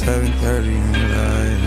7:30 in the night.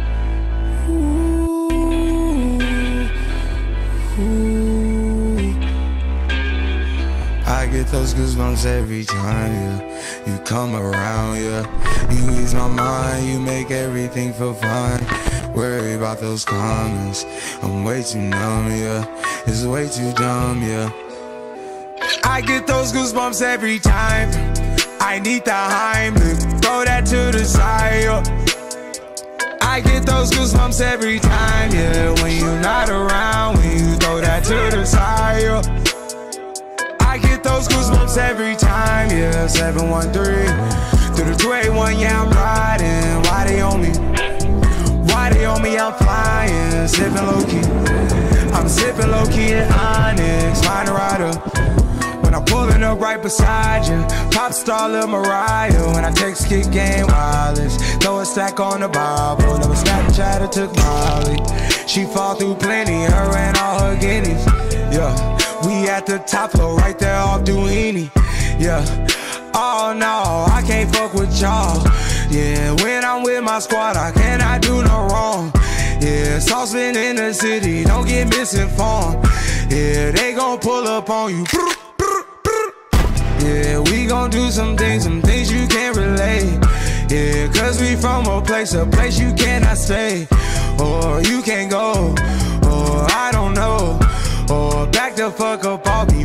I get those goosebumps every time, yeah. You come around, yeah. You ease my mind, you make everything feel fine. Worry about those comments, I'm way too numb, yeah. It's way too dumb, yeah. I get those goosebumps every time. I need the Heimlich, throw that to the side, yeah. I get those goosebumps every time, yeah. When you're not around, when you throw that to the side, yeah. I get those goosebumps every time, yeah. 713 through the 281, yeah, I'm riding. Why they on me? Why they on me? I'm flying, sipping low key. I'm sipping low key at Onyx, find a rider. When I'm pulling up right beside you, pop star Lil Mariah. When I text kick game wireless, throw a stack on the Bible. Never Snapchat or took Molly. She fall through plenty, her and all her guineas. Yeah, we at the top floor, right there off Duini. Yeah, oh no, I can't fuck with y'all. Yeah, when I'm with my squad, I cannot do no wrong. Yeah, saucepan in the city, don't get misinformed. Yeah, they gon' pull up on you. Yeah, we gon' do some things you can't relate. Yeah, cause we from a place you cannot stay. Or you can't go, or I don't know. Or back the fuck up off me.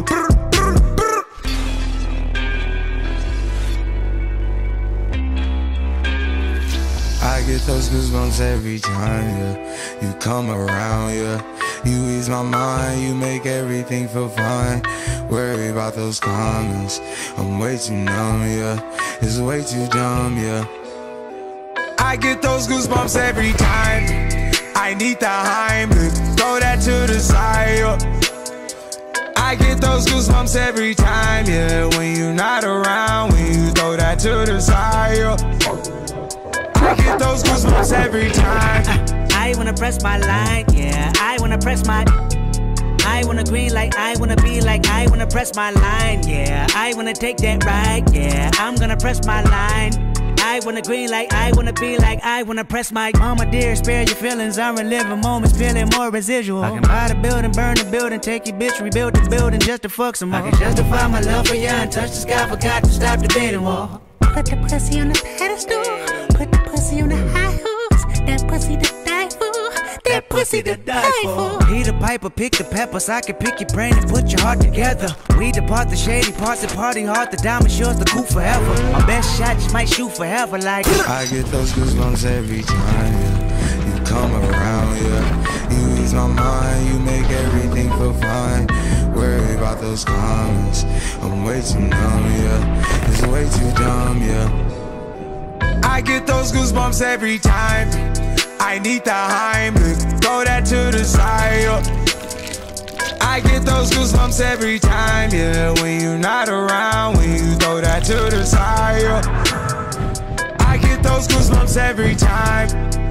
I get those goosebumps every time, yeah. You come around, yeah. You ease my mind, you make everything feel fine. Worry about those comments, I'm way too numb, yeah. It's way too dumb, yeah. I get those goosebumps every time. I need the Heimlich, throw that to the side, yeah. I get those goosebumps every time, yeah. When you're not around, when you throw that to the side, yeah. I get those goosebumps every time. I wanna press my line, yeah. I wanna press my. I wanna green like I wanna be like I wanna press my line, yeah. I wanna take that ride, yeah. I'm gonna press my line. I wanna green like I wanna be like I wanna press my. Mama dear, spare your feelings. I'm reliving moments, feeling more residual. I can buy the building, burn the building, take your bitch, rebuild the building just to fuck some more. I can justify my love for you and touch the sky, forgot to stop the debating wall. Put the pussy on the pedestal, put the pussy on the high horse. That pussy to die for, that pussy to die for. Peter Piper, pick the peppers. I can pick your brain and put your heart together. We depart the shady parts and party hard. The diamond yours, the cool forever. My best shot just might shoot forever like. I get those goosebumps every time, yeah. You come around, yeah. You ease my mind, you make everything feel fine. Worry about those comments, I'm way too numb, yeah. It's way too dumb, yeah. I get those goosebumps every time. I need the Heimlich, throw that to the side, yeah. I get those goosebumps every time, yeah. When you're not around, when you throw that to the side, yeah. I get those goosebumps every time.